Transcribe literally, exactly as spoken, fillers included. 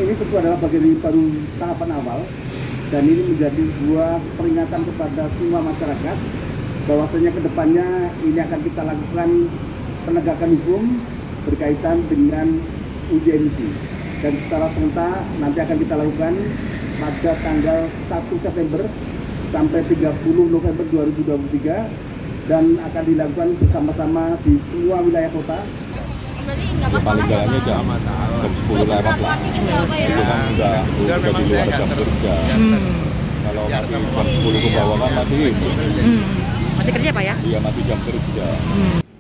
ini tentu adalah bagian dari baru tahapan awal, dan ini menjadi sebuah peringatan kepada semua masyarakat bahwasanya kedepannya ini akan kita lakukan penegakan hukum berkaitan dengan uji emisi, dan secara serentak nanti akan kita lakukan pada tanggal satu September sampai tiga puluh November dua ribu dua puluh tiga, dan akan dilakukan bersama-sama di semua wilayah kota. Ya, paling jalannya jam, jam sepuluh lewat lah. Itu kan udah, udah di luar jam kerja. Hmm. Kalau masih jam sepuluh ke bawah kan masih hmm. masih kerja Pak ya? Iya, masih jam kerja. Hmm.